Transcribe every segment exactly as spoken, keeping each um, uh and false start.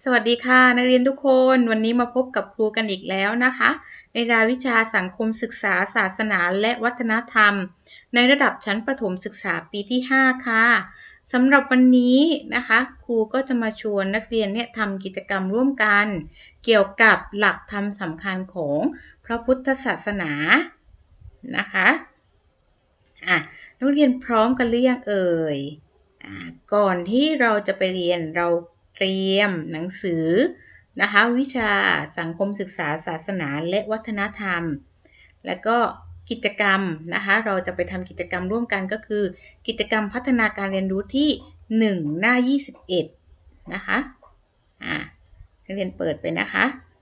สวัสดีค่ะนักเรียนทุกคนวันนี้มาพบกับครูกันอีกแล้วนะคะในรายวิชาสังคมศึกษาศาสนาและวัฒนธรรมในระดับชั้นประถมศึกษาปีที่ห้าค่ะสำหรับวันนี้นะคะครูก็จะมาชวนนักเรียนเนี่ยทำกิจกรรมร่วมกันเกี่ยวกับหลักธรรมสำคัญของพระพุทธศาสนานะคะอ่ะนักเรียนพร้อมกันหรือยังเอ่ยอ่ะก่อนที่เราจะไปเรียนเราเตรียมหนังสือนะคะวิชาสังคมศึกษาศาสนาและวัฒนธรรมแล้วก็กิจกรรมนะคะเราจะไปทำกิจกรรมร่วมกันก็คือกิจกรรมพัฒนาการเรียนรู้ที่หนึ่งหน้ายี่สิบเอ็ดนะคะอ่านักเรียนเปิดไปนะคะ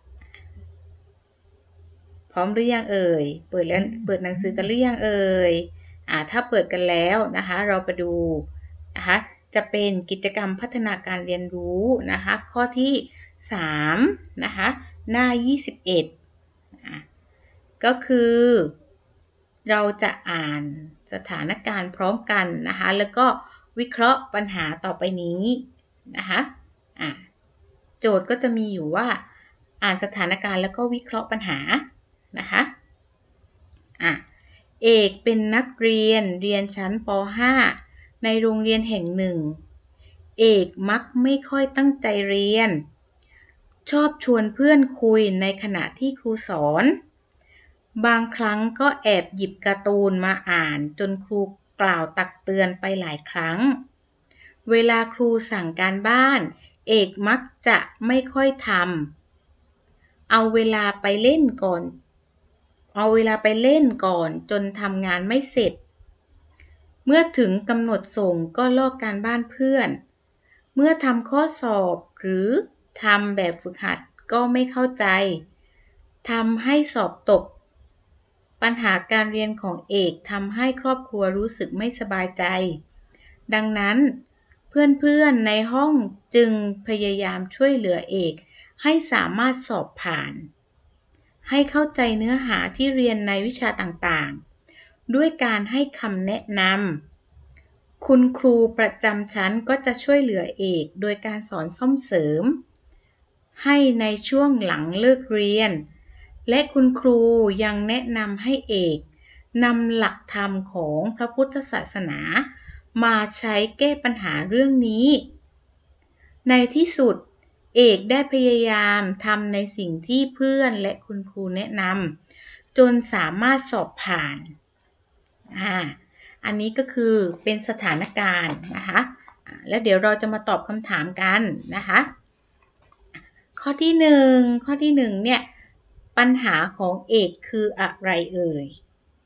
พร้อมหรือยังเอ่ยเปิดแล้วเปิดหนังสือกันหรือยังเอ่ยอ่าถ้าเปิดกันแล้วนะคะเราไปดูนะคะจะเป็นกิจกรรมพัฒนาการเรียนรู้นะคะข้อที่สามนะคะหน้ายี่สิบเอ็ดอ่ะก็คือเราจะอ่านสถานการณ์พร้อมกันนะคะแล้วก็วิเคราะห์ปัญหาต่อไปนี้นะคะอ่ะโจทย์ก็จะมีอยู่ว่าอ่านสถานการณ์แล้วก็วิเคราะห์ปัญหานะคะอ่ะเอกเป็นนักเรียนเรียนชั้นป ห้า ในโรงเรียนแห่งหนึ่งเอกมักไม่ค่อยตั้งใจเรียนชอบชวนเพื่อนคุยในขณะที่ครูสอนบางครั้งก็แอบหยิบการ์ตูนมาอ่านจนครูกล่าวตักเตือนไปหลายครั้งเวลาครูสั่งการบ้านเอกมักจะไม่ค่อยทำเอาเวลาไปเล่นก่อนเอาเวลาไปเล่นก่อนจนทำงานไม่เสร็จเมื่อถึงกำหนดส่งก็ลอกการบ้านเพื่อนเมื่อทำข้อสอบหรือทำแบบฝึกหัดก็ไม่เข้าใจทำให้สอบตกปัญหาการเรียนของเอกทำให้ครอบครัวรู้สึกไม่สบายใจดังนั้นเพื่อนๆในห้องจึงพยายามช่วยเหลือเอกให้สามารถสอบผ่านให้เข้าใจเนื้อหาที่เรียนในวิชาต่างๆด้วยการให้คำแนะนำคุณครูประจำชั้นก็จะช่วยเหลือเอกโดยการสอนซ่อมเสริมให้ในช่วงหลังเลิกเรียนและคุณครูยังแนะนำให้เอกนำหลักธรรมของพระพุทธศาสนามาใช้แก้ปัญหาเรื่องนี้ในที่สุดเอกได้พยายามทำในสิ่งที่เพื่อนและคุณครูแนะนำจนสามารถสอบผ่านอ่าอันนี้ก็คือเป็นสถานการณ์นะคะแล้วเดี๋ยวเราจะมาตอบคำถามกันนะคะข้อที่หนึ่งข้อที่หนึ่งเนี่ยปัญหาของเอกคืออะไรเอ่ย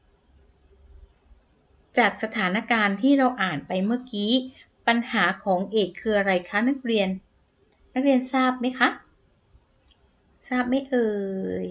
จากสถานการณ์ที่เราอ่านไปเมื่อกี้ปัญหาของเอกคืออะไรคะนักเรียนนักเรียนทราบไหมคะทราบไหมเอ่ย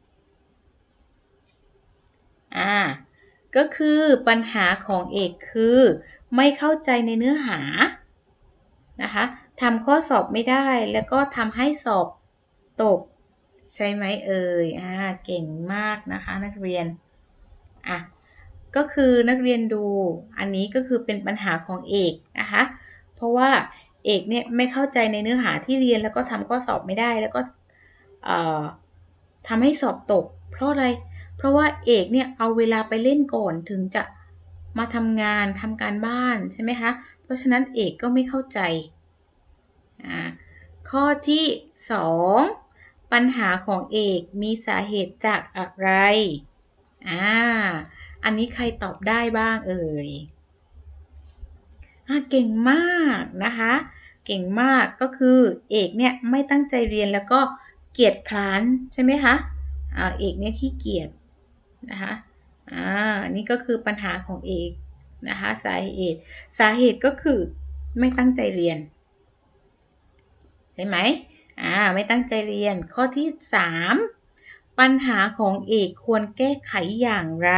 อ่าก็คือปัญหาของเอกคือไม่เข้าใจในเนื้อหานะคะทำข้อสอบไม่ได้แล้วก็ทำให้สอบตกใช่ไหมเอ่ยอ่าเก่งมากนะคะนักเรียนอ่ะก็คือนักเรียนดูอันนี้ก็คือเป็นปัญหาของเอกนะคะเพราะว่าเอกเนี่ยไม่เข้าใจในเนื้อหาที่เรียนแล้วก็ทำข้อสอบไม่ได้แล้วก็เอ่อทำให้สอบตกเพราะอะไรเพราะว่าเอกเนี่ยเอาเวลาไปเล่นก่อนถึงจะมาทำงานทำการบ้านใช่ไหมคะเพราะฉะนั้นเอกก็ไม่เข้าใจอ่าข้อที่สองปัญหาของเอกมีสาเหตุจากอะไรอ่าอันนี้ใครตอบได้บ้างเอ่ยอ่าเก่งมากนะคะเก่งมากก็คือเอกเนี่ยไม่ตั้งใจเรียนแล้วก็เกียจคร้านใช่ไหมคะอ่าเอกเนี่ยขี้เกียจนะคะอ่านี่ก็คือปัญหาของเอกนะคะสาเหตุสาเหตุก็คือไม่ตั้งใจเรียนใช่ไหมอ่าไม่ตั้งใจเรียนข้อที่สามปัญหาของเอกควรแก้ไขอย่างไร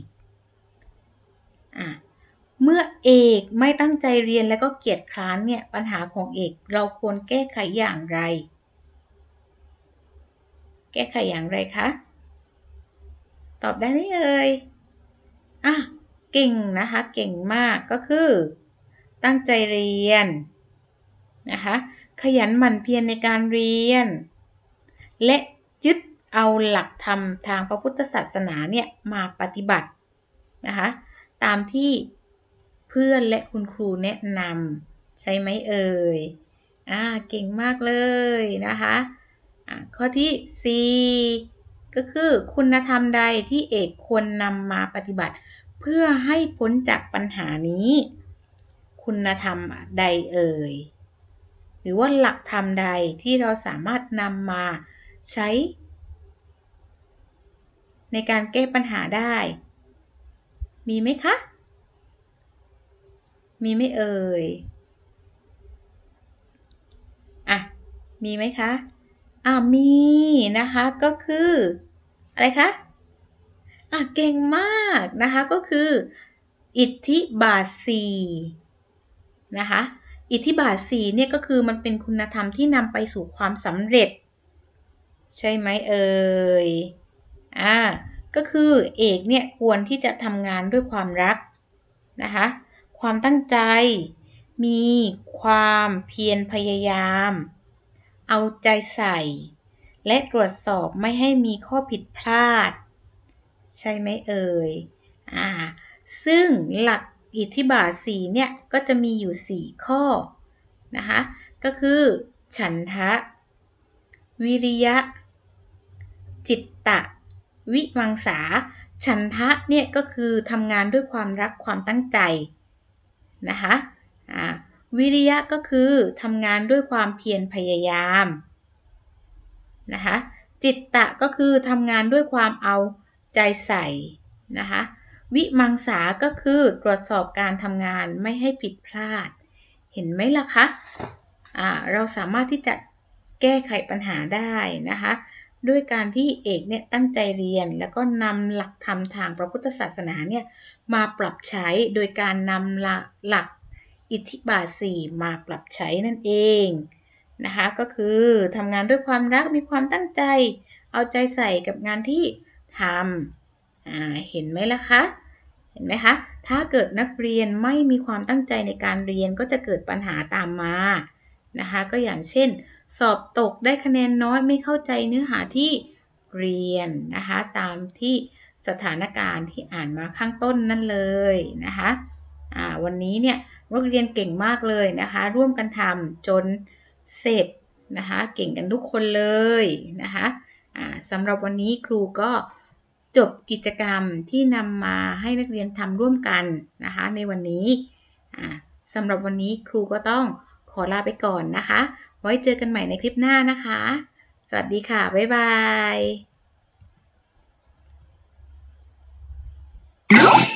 อ่าเมื่อเอกไม่ตั้งใจเรียนแล้วก็เกียจคร้านเนี่ยปัญหาของเอกเราควรแก้ไขอย่างไรแก้ไขอย่างไรคะตอบได้ไหมเอ่ยอ่ะเก่งนะคะเก่งมากก็คือตั้งใจเรียนนะคะขยันหมั่นเพียรในการเรียนและยึดเอาหลักธรรมทางพระพุทธศาสนาเนี่ยมาปฏิบัตินะคะตามที่เพื่อนและคุณครูแนะนำใช่ไหมเอ่ยอ่าเก่งมากเลยนะคะอ่าข้อที่สี่ก็คือคุณธรรมใดที่เอกควรนำมาปฏิบัติเพื่อให้พ้นจากปัญหานี้คุณธรรมใดเอ่ยหรือว่าหลักธรรมใดที่เราสามารถนำมาใช้ในการแก้ปัญหาได้มีไหมคะมีไหมเอ่ยอ่ะมีไหมคะอ่ะมีนะคะก็คืออะไรคะอ่ะเก่งมากนะคะก็คืออิทธิบาทสี่นะคะอิทธิบาทสี่เนี่ยก็คือมันเป็นคุณธรรมที่นำไปสู่ความสำเร็จใช่ไหมเอ่ยอ่าก็คือเอกเนี่ยควรที่จะทำงานด้วยความรักนะคะความตั้งใจมีความเพียรพยายามเอาใจใส่และตรวจสอบไม่ให้มีข้อผิดพลาดใช่ไหมเอ่ยอ่าซึ่งหลักอิทธิบาทสี่เนี่ยก็จะมีอยู่สี่ข้อนะคะก็คือฉันทะวิริยะจิตตะวิมังสาฉันทะเนี่ยก็คือทำงานด้วยความรักความตั้งใจนะคะอ่าวิริยะก็คือทำงานด้วยความเพียรพยายามนะคะจิตตะก็คือทำงานด้วยความเอาใจใส่นะคะวิมังสาก็คือตรวจสอบการทำงานไม่ให้ผิดพลาดเห็นไหมล่ะคะอ่าเราสามารถที่จะแก้ไขปัญหาได้นะคะด้วยการที่เอกเนี่ยตั้งใจเรียนแล้วก็นำหลักธรรมทางพระพุทธศาสนาเนี่ยมาปรับใช้โดยการนำหลักอิทธิบาทสี่มาปรับใช้นั่นเองนะคะก็คือทำงานด้วยความรักมีความตั้งใจเอาใจใส่กับงานที่ทำอ่าเห็นไหมล่ะคะเห็นไหมคะถ้าเกิดนักเรียนไม่มีความตั้งใจในการเรียนก็จะเกิดปัญหาตามมานะคะก็อย่างเช่นสอบตกได้คะแนนน้อยไม่เข้าใจเนื้อหาที่เรียนนะคะตามที่สถานการณ์ที่อ่านมาข้างต้นนั่นเลยนะคะอ่าวันนี้เนี่ยนักเรียนเก่งมากเลยนะคะร่วมกันทำจนเสร็จนะคะเก่งกันทุกคนเลยนะคะอ่าสำหรับวันนี้ครูก็จบกิจกรรมที่นำมาให้นักเรียนทำร่วมกันนะคะในวันนี้อ่าสำหรับวันนี้ครูก็ต้องขอลาไปก่อนนะคะไว้เจอกันใหม่ในคลิปหน้านะคะสวัสดีค่ะบ๊ายบาย